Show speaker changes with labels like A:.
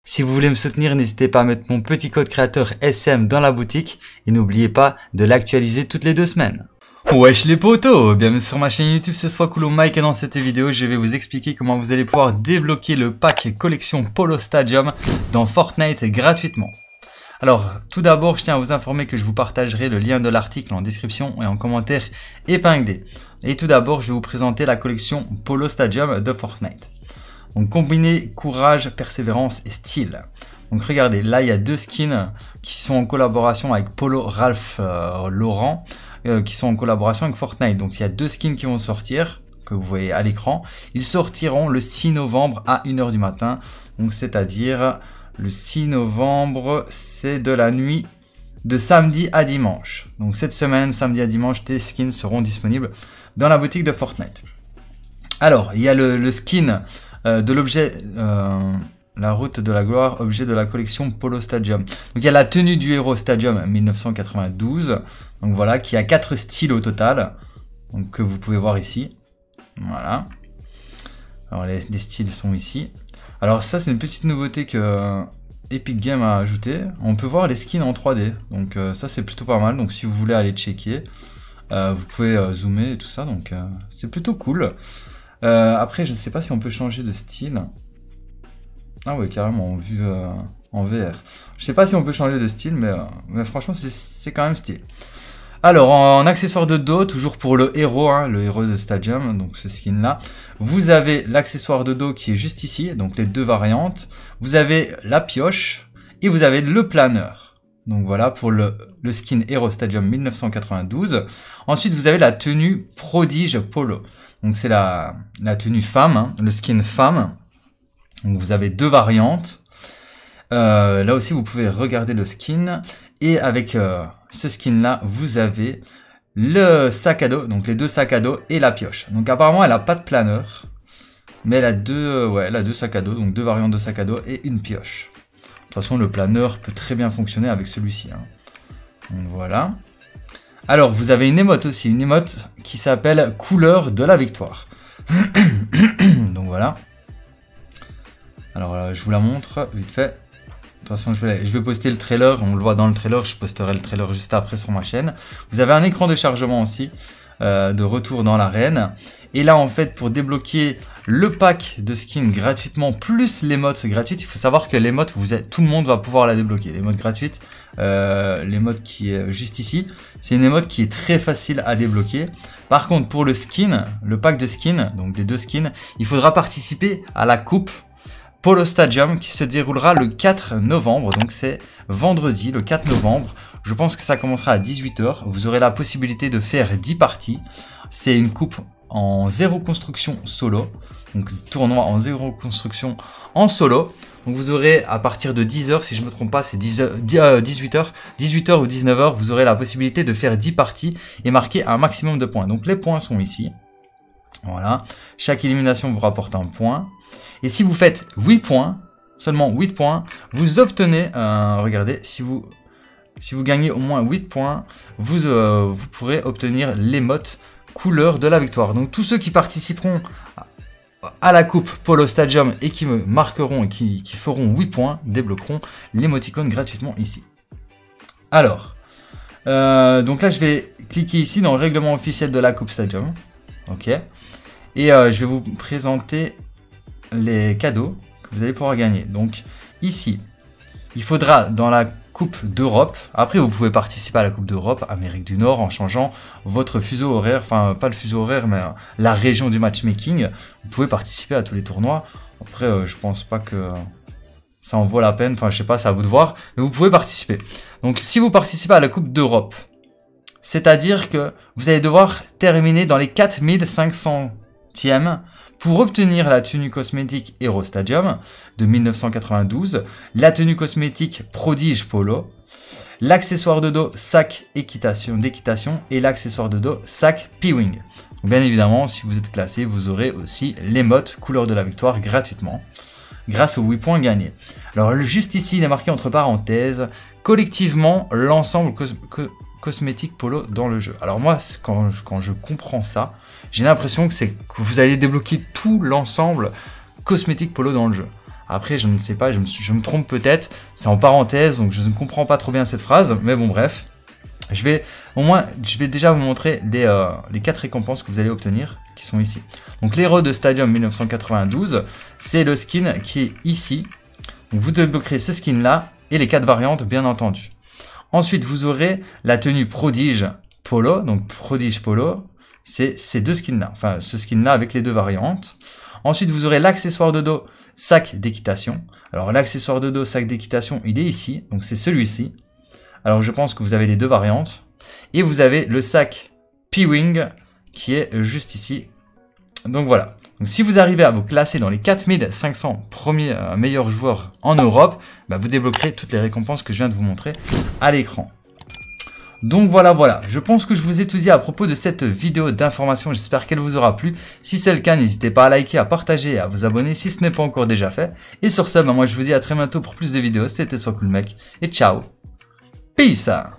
A: Si vous voulez me soutenir, n'hésitez pas à mettre mon petit code créateur SM dans la boutique et n'oubliez pas de l'actualiser toutes les 2 semaines. Wesh les potos, bienvenue sur ma chaîne YouTube, c'est Swakulo Mike et dans cette vidéo je vais vous expliquer comment vous allez pouvoir débloquer le pack collection Polo Stadium dans Fortnite gratuitement. Alors tout d'abord je tiens à vous informer que je vous partagerai le lien de l'article en description et en commentaire épinglé. Et tout d'abord je vais vous présenter la collection Polo Stadium de Fortnite. Donc combiner courage, persévérance et style. Donc regardez, là il y a 2 skins qui sont en collaboration avec Polo Ralph Lauren, qui sont en collaboration avec Fortnite. Donc il y a 2 skins qui vont sortir, que vous voyez à l'écran. Ils sortiront le 6 novembre à 1 h du matin. Donc c'est-à-dire le 6 novembre, c'est de la nuit de samedi à dimanche. Donc cette semaine, samedi à dimanche, des skins seront disponibles dans la boutique de Fortnite. Alors, il y a le skin de l'objet, la route de la gloire, objet de la collection Polo Stadium. Donc il y a la tenue du héros Stadium 1992, donc voilà, qui a 4 styles au total, donc que vous pouvez voir ici. Voilà. Alors les styles sont ici. Alors ça c'est une petite nouveauté que Epic Games a ajouté. On peut voir les skins en 3D, donc ça c'est plutôt pas mal. Donc si vous voulez aller checker, vous pouvez zoomer et tout ça, donc c'est plutôt cool. Après je ne sais pas si on peut changer de style. Ah ouais, carrément en vue en VR. Je sais pas si on peut changer de style, mais franchement c'est quand même stylé. Alors en accessoire de dos, toujours pour le héros, hein, le héros de Stadium, donc ce skin là, vous avez l'accessoire de dos qui est juste ici, donc les 2 variantes. Vous avez la pioche et vous avez le planeur. Donc voilà pour le skin héros Stadium 1992. Ensuite vous avez la tenue prodige Polo. Donc c'est la tenue femme, hein, le skin femme. Donc vous avez 2 variantes. Là aussi vous pouvez regarder le skin. Et avec ce skin là vous avez le sac à dos. Donc les 2 sacs à dos et la pioche. Donc apparemment elle a pas de planeur. Mais elle a 2 sacs à dos. Donc 2 variantes de sac à dos et une pioche. De toute façon le planeur peut très bien fonctionner avec celui-ci, hein. Donc voilà. Alors vous avez une émote aussi. Une émote qui s'appelle couleur de la victoire. Donc voilà. Alors je vous la montre vite fait. De toute façon, je vais poster le trailer, on le voit dans le trailer, je posterai le trailer juste après sur ma chaîne. Vous avez un écran de chargement aussi, de retour dans l'arène. Et là, en fait, pour débloquer le pack de skins gratuitement, plus l'émote gratuite, il faut savoir que l'émote, tout le monde va pouvoir la débloquer. L'émote gratuite, l'émote qui est juste ici, c'est une émote qui est très facile à débloquer. Par contre, pour le skin, le pack de skins, donc les 2 skins, il faudra participer à la coupe Polo Stadium qui se déroulera le 4 novembre, donc c'est vendredi le 4 novembre. Je pense que ça commencera à 18 h. Vous aurez la possibilité de faire 10 parties. C'est une coupe en 0 construction solo, donc tournoi en 0 construction en solo. Donc vous aurez à partir de 10 h, si je ne me trompe pas, c'est 18 h ou 19 h, vous aurez la possibilité de faire 10 parties et marquer un maximum de points. Donc les points sont ici. Voilà, chaque élimination vous rapporte un point. Et si vous faites 8 points, seulement 8 points, vous obtenez, regardez, si vous gagnez au moins 8 points, vous pourrez obtenir l'émote couleur de la victoire. Donc tous ceux qui participeront à la coupe Polo Stadium et qui me marqueront et qui feront 8 points, débloqueront l'émoticône gratuitement ici. Alors, donc là je vais cliquer ici dans le règlement officiel de la coupe Stadium. Ok. Et je vais vous présenter les cadeaux que vous allez pouvoir gagner. Donc ici, il faudra dans la Coupe d'Europe, après vous pouvez participer à la Coupe d'Europe, Amérique du Nord, en changeant votre fuseau horaire, enfin pas le fuseau horaire, mais la région du matchmaking. Vous pouvez participer à tous les tournois. Après, je pense pas que ça en vaut la peine, enfin je sais pas, c'est à vous de voir, mais vous pouvez participer. Donc si vous participez à la Coupe d'Europe, c'est-à-dire que vous allez devoir terminer dans les 4500e pour obtenir la tenue cosmétique Hero Stadium de 1992, la tenue cosmétique Prodige Polo, l'accessoire de dos sac d'équitation et l'accessoire de dos sac P-Wing. Bien évidemment, si vous êtes classé, vous aurez aussi l'émote couleur de la victoire gratuitement, grâce aux 8 points gagnés. Alors juste ici, il est marqué entre parenthèses, collectivement l'ensemble cosmétique Polo dans le jeu. Alors moi, quand je comprends ça, j'ai l'impression que vous allez débloquer tout l'ensemble cosmétique Polo dans le jeu. Après, je ne sais pas, je me trompe peut-être. C'est en parenthèse, donc je ne comprends pas trop bien cette phrase. Mais bon, bref. Je vais déjà vous montrer les 4 récompenses que vous allez obtenir, qui sont ici. Donc l'héros de Stadium 1992, c'est le skin qui est ici. Donc vous débloquerez ce skin là et les 4 variantes bien entendu. Ensuite vous aurez la tenue Prodige Polo, donc Prodige Polo, c'est ces 2 skins là, enfin ce skin là avec les 2 variantes. Ensuite vous aurez l'accessoire de dos sac d'équitation. Alors l'accessoire de dos sac d'équitation il est ici, donc c'est celui-ci. Alors je pense que vous avez les 2 variantes. Et vous avez le sac P-Wing qui est juste ici. Donc voilà. Donc si vous arrivez à vous classer dans les 4500 premiers meilleurs joueurs en Europe, bah, vous débloquerez toutes les récompenses que je viens de vous montrer à l'écran. Donc voilà, je pense que je vous ai tout dit à propos de cette vidéo d'information, j'espère qu'elle vous aura plu. Si c'est le cas, n'hésitez pas à liker, à partager et à vous abonner si ce n'est pas encore déjà fait. Et sur ce, bah, moi je vous dis à très bientôt pour plus de vidéos, c'était SoisCoolMec et ciao. Peace!